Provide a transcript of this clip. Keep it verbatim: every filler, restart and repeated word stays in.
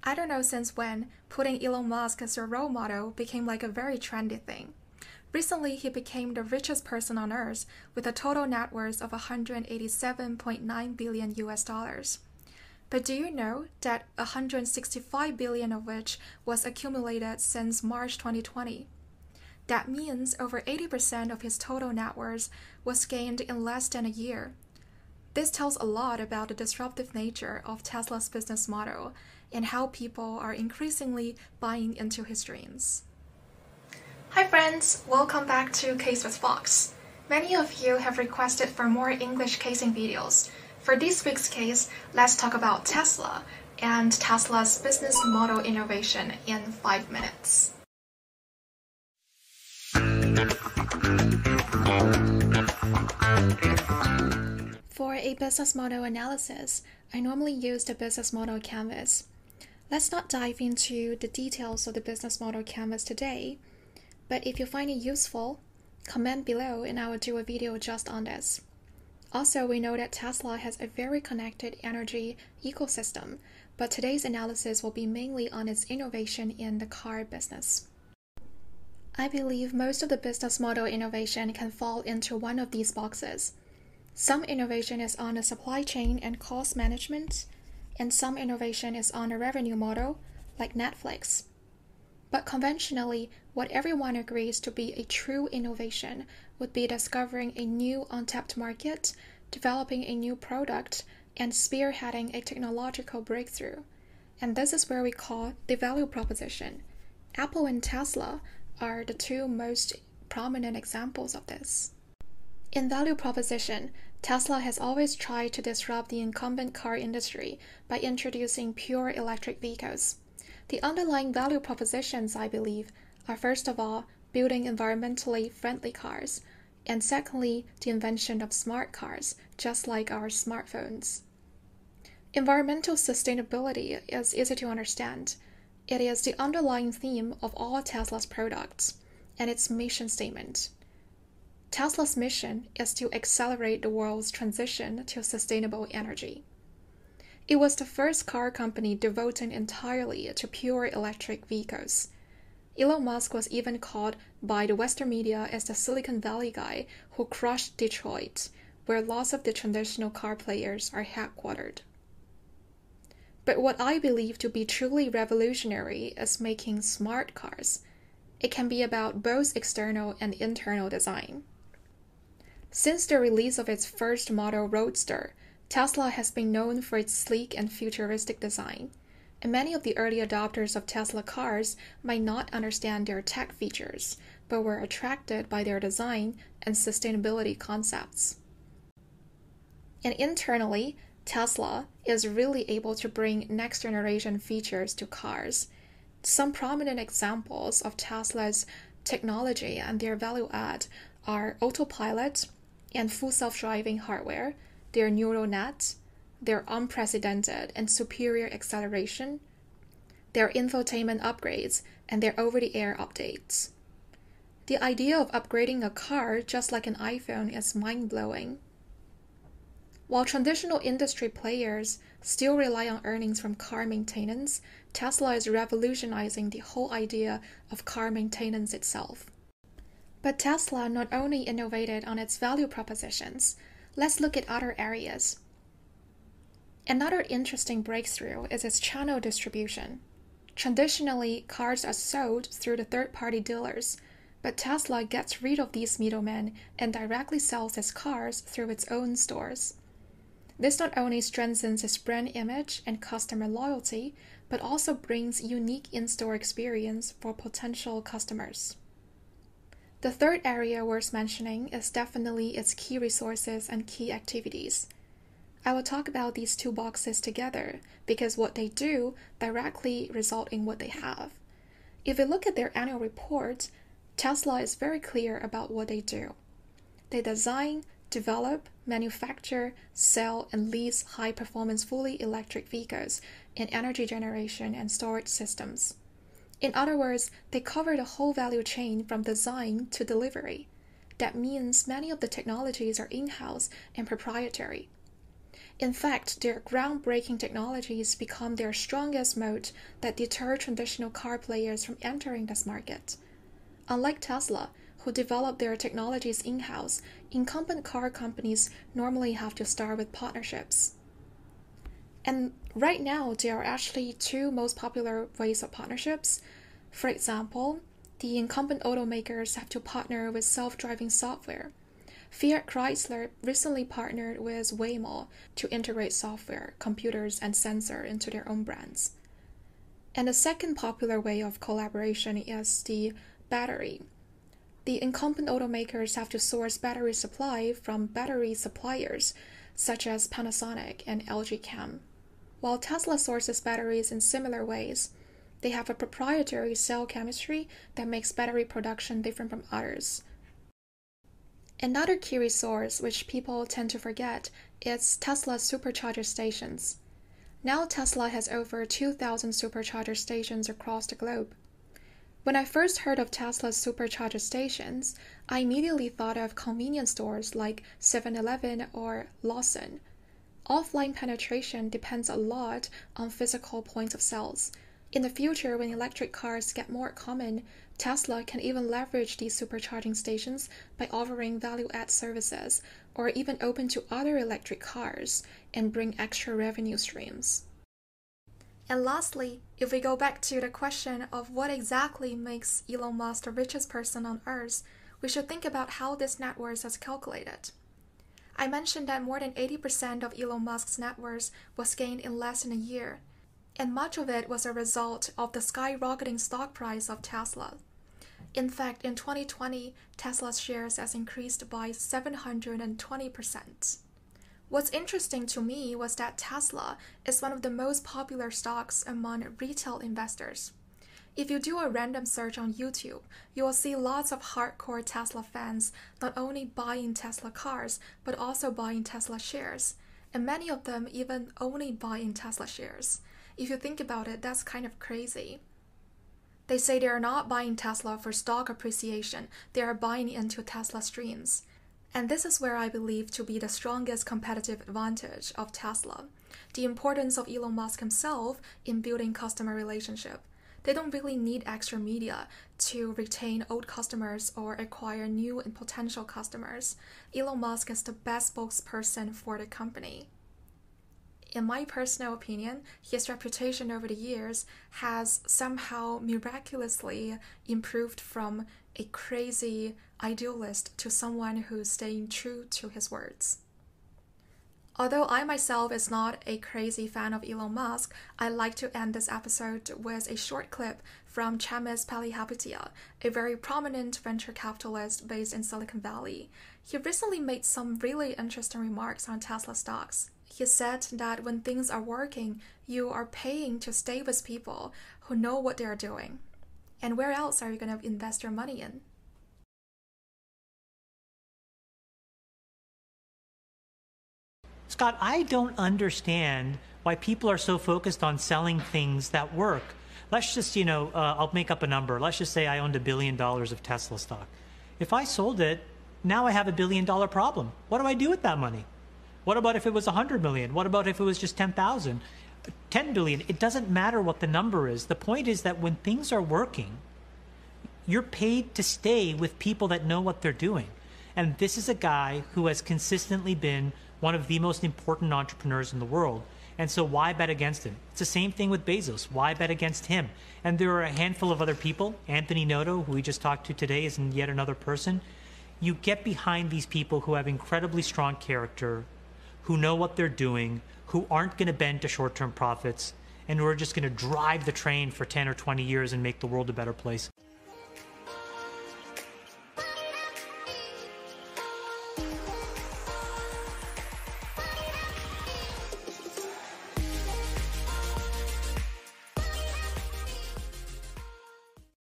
I don't know since when putting Elon Musk as your role model became like a very trendy thing. Recently, he became the richest person on earth with a total net worth of one hundred eighty-seven point nine billion U S dollars. But do you know that one hundred sixty-five billion of which was accumulated since March twenty twenty? That means over eighty percent of his total net worth was gained in less than a year. This tells a lot about the disruptive nature of Tesla's business model and how people are increasingly buying into his dreams. Hi friends, welcome back to Case with Fox. Many of you have requested for more English casing videos. For this week's case, let's talk about Tesla and Tesla's business model innovation in five minutes. For a business model analysis, I normally use the business model canvas. Let's not dive into the details of the business model canvas today, but if you find it useful, comment below and I will do a video just on this. Also, we know that Tesla has a very connected energy ecosystem, but today's analysis will be mainly on its innovation in the car business. I believe most of the business model innovation can fall into one of these boxes. Some innovation is on the supply chain and cost management, and some innovation is on a revenue model, like Netflix. But conventionally, what everyone agrees to be a true innovation would be discovering a new untapped market, developing a new product, and spearheading a technological breakthrough. And this is where we call the value proposition. Apple and Tesla are the two most prominent examples of this. In value proposition, Tesla has always tried to disrupt the incumbent car industry by introducing pure electric vehicles. The underlying value propositions, I believe, are first of all, building environmentally friendly cars, and secondly, the invention of smart cars, just like our smartphones. Environmental sustainability is easy to understand. It is the underlying theme of all Tesla's products, and its mission statement. Tesla's mission is to accelerate the world's transition to sustainable energy. It was the first car company devoted entirely to pure electric vehicles. Elon Musk was even called by the Western media as the Silicon Valley guy who crushed Detroit, where lots of the traditional car players are headquartered. But what I believe to be truly revolutionary is making smart cars. It can be about both external and internal design. Since the release of its first model Roadster, Tesla has been known for its sleek and futuristic design, and many of the early adopters of Tesla cars might not understand their tech features, but were attracted by their design and sustainability concepts. And internally, Tesla is really able to bring next-generation features to cars. Some prominent examples of Tesla's technology and their value add are autopilot and full self-driving hardware, their neural net, their unprecedented and superior acceleration, their infotainment upgrades, and their over-the-air updates. The idea of upgrading a car just like an iPhone is mind-blowing. While traditional industry players still rely on earnings from car maintenance, Tesla is revolutionizing the whole idea of car maintenance itself. But Tesla not only innovated on its value propositions, let's look at other areas. Another interesting breakthrough is its channel distribution. Traditionally, cars are sold through the third-party dealers, but Tesla gets rid of these middlemen and directly sells its cars through its own stores. This not only strengthens its brand image and customer loyalty, but also brings unique in-store experience for potential customers. The third area worth mentioning is definitely its key resources and key activities. I will talk about these two boxes together because what they do directly result in what they have. If you look at their annual report, Tesla is very clear about what they do. They design, develop, manufacture, sell, and lease high-performance fully electric vehicles in energy generation and storage systems. In other words, they cover the whole value chain from design to delivery. That means many of the technologies are in-house and proprietary. In fact, their groundbreaking technologies become their strongest moat that deter traditional car players from entering this market. Unlike Tesla, who develop their technologies in-house, incumbent car companies normally have to start with partnerships. And right now, there are actually two most popular ways of partnerships. For example, the incumbent automakers have to partner with self-driving software. Fiat Chrysler recently partnered with Waymo to integrate software, computers, and sensor into their own brands. And the second popular way of collaboration is the battery. The incumbent automakers have to source battery supply from battery suppliers such as Panasonic and L G Chem. While Tesla sources batteries in similar ways, they have a proprietary cell chemistry that makes battery production different from others. Another key resource which people tend to forget is Tesla's supercharger stations. Now Tesla has over two thousand supercharger stations across the globe. When I first heard of Tesla's supercharger stations, I immediately thought of convenience stores like seven eleven or Lawson. Offline penetration depends a lot on physical points of sales. In the future, when electric cars get more common, Tesla can even leverage these supercharging stations by offering value-add services, or even open to other electric cars and bring extra revenue streams. And lastly, if we go back to the question of what exactly makes Elon Musk the richest person on Earth, we should think about how this net worth is calculated. I mentioned that more than eighty percent of Elon Musk's net worth was gained in less than a year, and much of it was a result of the skyrocketing stock price of Tesla. In fact, in twenty twenty, Tesla's shares has increased by seven hundred twenty percent. What's interesting to me was that Tesla is one of the most popular stocks among retail investors. If you do a random search on YouTube, you will see lots of hardcore Tesla fans not only buying Tesla cars, but also buying Tesla shares, and many of them even only buying Tesla shares. If you think about it, that's kind of crazy. They say they are not buying Tesla for stock appreciation, they are buying into Tesla streams. And this is where I believe to be the strongest competitive advantage of Tesla, the importance of Elon Musk himself in building customer relationship. They don't really need extra media to retain old customers or acquire new and potential customers. Elon Musk is the best spokesperson for the company. In my personal opinion, his reputation over the years has somehow miraculously improved from a crazy idealist to someone who's staying true to his words. Although I myself is not a crazy fan of Elon Musk, I'd like to end this episode with a short clip from Chamath Palihapitiya, a very prominent venture capitalist based in Silicon Valley. He recently made some really interesting remarks on Tesla stocks. He said that when things are working, you are paying to stay with people who know what they are doing. And where else are you going to invest your money in? Scott, I don't understand why people are so focused on selling things that work. Let's just, you know, uh, I'll make up a number. Let's just say I owned a billion dollars of Tesla stock. If I sold it, now I have a billion dollar problem. What do I do with that money? What about if it was one hundred million? What about if it was just ten thousand? ten billion? It doesn't matter what the number is. The point is that when things are working, you're paid to stay with people that know what they're doing. And this is a guy who has consistently been one of the most important entrepreneurs in the world. And so why bet against him? It's the same thing with Bezos. Why bet against him? And there are a handful of other people. Anthony Noto, who we just talked to today, is yet another person. You get behind these people who have incredibly strong character, who know what they're doing, who aren't going to bend to short-term profits, and who are just going to drive the train for ten or twenty years and make the world a better place.